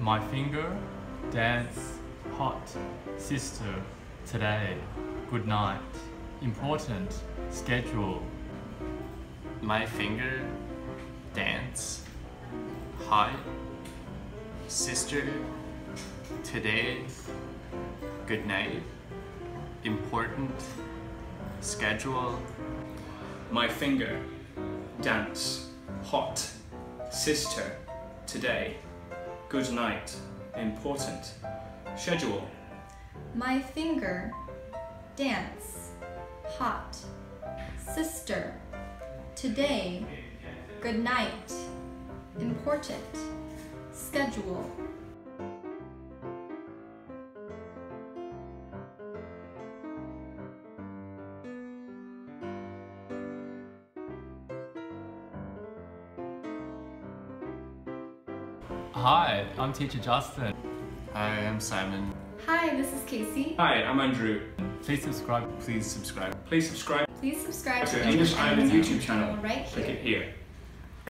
My finger, dance, hot, sister, today, good night, important, schedule. My finger, dance, hot, sister, today, good night, important, schedule. My finger, dance, hot, sister, today, good night, important, schedule. My finger, dance, hot, sister, today, good night, important, schedule. Hi, I'm teacher Justin. Hi, I'm Simon. Hi, this is Casey. Hi, I'm Andrew. Please subscribe. Please subscribe. Please subscribe Please subscribe to to English Island Island YouTube channel. right Click here. it here.